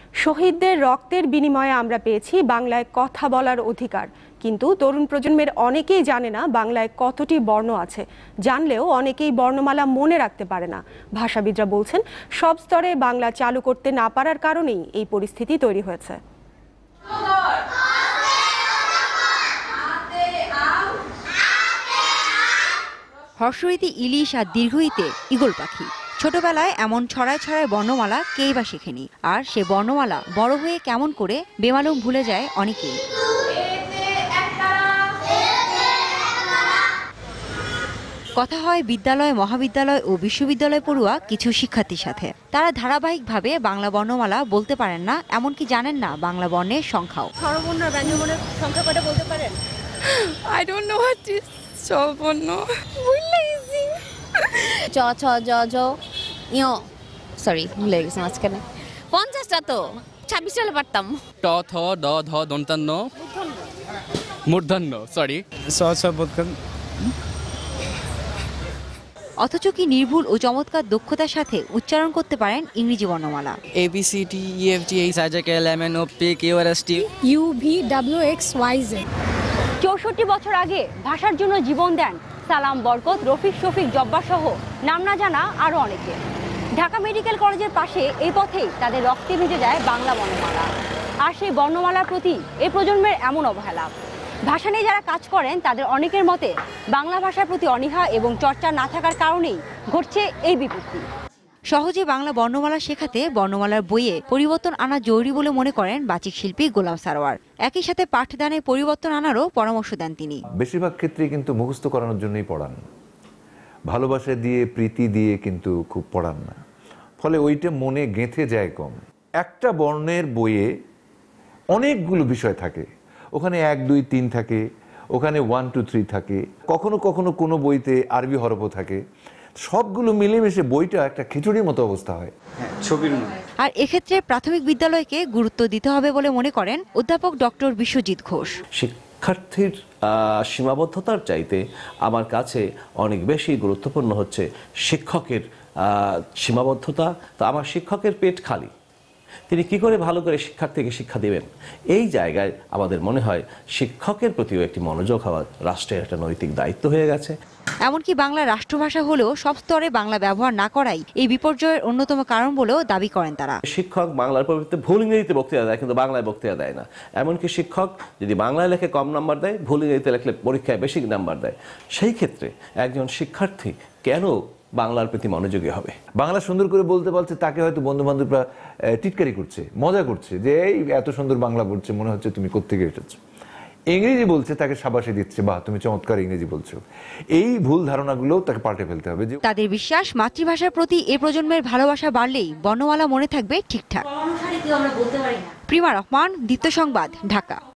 শহীদদের রক্তের বিনিময়ে আমরা পেয়েছি বাংলায় কথা বলার অধিকার, কিন্তু তরুণ প্রজন্মের অনেকেই জানে না বাংলায় কতটি বর্ণ আছে। জানলেও অনেকেই বর্ণমালা মনে রাখতে পারে না। ভাষাবিদরা বলছেন, সব স্তরে বাংলা চালু করতে না পারার কারণেই এই পরিস্থিতি তৈরি হয়েছে। হর্ষরীতি ইলিশ আর দীর্ঘইতে ঈগল পাখি। ছোটবেলায় এমন ছড়ায় ছড়ায় বর্ণমালা কেই বা শেখেনি, আর সে বর্ণমালা বড় হয়ে কেমন করে বেমালুম ভুলে যায় অনেকেই। কথা হয় বিদ্যালয়, মহাবিদ্যালয় ও বিশ্ববিদ্যালয় পড়ুয়া কিছু শিক্ষার্থীর সাথে। তারা ধারাবাহিকভাবে বাংলা বর্ণমালা বলতে পারেন না, এমনকি জানেন না বাংলা বর্ণের সংখ্যাও। স্বরবর্ণ আর ব্যঞ্জনবর্ণের সংখ্যা কটা বলতে পারেন? I don't know what is স্বরবর্ণ। চ ছ জ জ ইয় সরি ভুলে গেছি মাঝখানে। 50টা তো 26 সালে পারতাম। ট থ দ ধ দন্তান্ন মূর্ধন্য সরি স ছ বোধন। অথচ কি নির্ভুল ও চমৎকার দক্ষতার সাথে উচ্চারণ করতে পারেন ইংরেজি বর্ণমালা। ABCD EFG H I J K L M N O P Q R S T U V W X Y Z। 64 বছর আগে ভাষার জন্য জীবন দেন সালাম, বরকত, রফিক, শফিক, জব্বার সহ নাম না জানা আরও অনেকে। ঢাকা মেডিকেল কলেজের পাশে এই পথেই তাদের রক্তে ভিজে যায় বাংলা বর্ণমালা। আর সেই বর্ণমালার প্রতি এই প্রজন্মের এমন অবহেলা। ভাষা নিয়ে যারা কাজ করেন তাদের অনেকের মতে বাংলা ভাষার প্রতি অনীহা এবং চর্চা না থাকার কারণেই ঘটছে এই বিপত্তি। সহজে বাংলা বর্ণমালা শেখাতে বর্ণমালার বইয়ে পরিবর্তন আনা জরুরি বলে মনে করেন বাচিক শিল্পী গোলাম সারোয়ার। একই সাথে পাঠদানে পরিবর্তন আনারও পরামর্শ দেন তিনি। বেশিরভাগ ক্ষেত্রে কিন্তু মুখস্থ করানোর জন্যই পড়ান, ভালোবাসা দিয়ে প্রীতি দিয়ে কিন্তু খুব পড়ান না, ফলে ওইটা মনে গেঁথে যায় কম। একটা বর্ণের বইয়ে অনেকগুলো বিষয় থাকে, ওখানে 1 2 3 থাকে, ওখানে 1 2 3 থাকে, কখনো কখনো কোনো বইতে আরবি হরফও থাকে। সবগুলো মিলেমিশে বইটা একটা খিচুড়ির মতো অবস্থা হয়। ছবির মধ্যে। আর এক্ষেত্রে প্রাথমিক বিদ্যালয়কে গুরুত্ব দিতে হবে বলে মনে করেন অধ্যাপক ডক্টর বিশ্বজিৎ ঘোষ। শিক্ষার্থীর সীমাবদ্ধতার চাইতে আমার কাছে অনেক বেশি গুরুত্বপূর্ণ হচ্ছে শিক্ষকের সীমাবদ্ধতা। তো আমার শিক্ষকের পেট খালি, তিনি কি করে ভালো করে শিক্ষার্থীকে শিক্ষা দেবেন, এই জায়গায় আমাদের মনে হয় শিক্ষকের প্রতিও একটি মনোযোগ হওয়া রাষ্ট্রের একটা নৈতিক দায়িত্ব হয়ে গেছে। এমনকি বাংলা রাষ্ট্রভাষা হলেও সব স্তরে বাংলা ব্যবহার না করাই এই বিপর্যয়ের অন্যতম কারণ বলেও দাবি করেন তারা। শিক্ষক বাংলার পরিবর্তে ভুল ইংরেজিতে বক্তৃতা দেয়, কিন্তু বাংলায় বক্তৃতা দেয় না। এমনকি শিক্ষক যদি বাংলায় লেখে কম নাম্বার দেয়, ভুল ইংরেজিতে লেখলে পরীক্ষায় বেশি নাম্বার দেয়। সেই ক্ষেত্রে একজন শিক্ষার্থী কেন বাংলার প্রতি মনোযোগী হবে? বাংলা সুন্দর করে বলতে পারছে, তাকে হয়তো বন্ধু বান্ধবরা টিটকারি করছে, মজা করছে যে এই এত সুন্দর বাংলা বলছে, মনে হচ্ছে তুমি কোত্থেকে এসেছো। ইংরেজি বলছে, তাকে শাবাশি দিচ্ছে, বাহ তুমি চমৎকার ইংরেজি বলছো। এই ভুল ধারণাগুলো তাকে পাল্টে ফেলতে হবে। তাদের বিশ্বাস, মাতৃভাষার প্রতি এ প্রজন্মের ভালোবাসা বাড়লেই বর্ণমালা মনে থাকবে ঠিকঠাক। প্রিমা রহমান, দীপ্ত সংবাদ, ঢাকা।